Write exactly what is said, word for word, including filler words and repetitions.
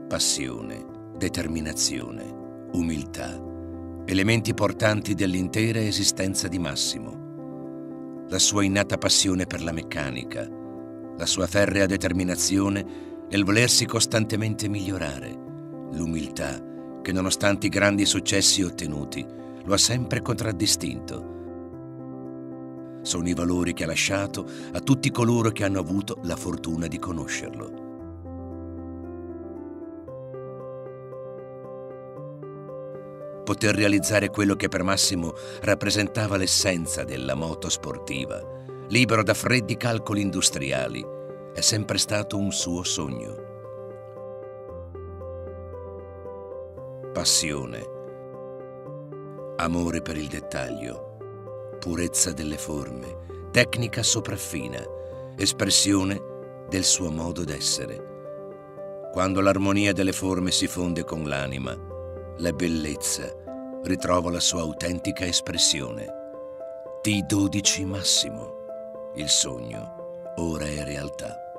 Passione, determinazione, umiltà, elementi portanti dell'intera esistenza di Massimo. La sua innata passione per la meccanica, la sua ferrea determinazione nel volersi costantemente migliorare, l'umiltà che nonostante i grandi successi ottenuti lo ha sempre contraddistinto. Sono i valori che ha lasciato a tutti coloro che hanno avuto la fortuna di conoscerlo. Poter realizzare quello che per Massimo rappresentava l'essenza della moto sportiva, libero da freddi calcoli industriali, è sempre stato un suo sogno. Passione, amore per il dettaglio, purezza delle forme, tecnica sopraffina, espressione del suo modo d'essere. Quando l'armonia delle forme si fonde con l'anima, la bellezza ritrova la sua autentica espressione. T dodici Massimo, il sogno ora è realtà.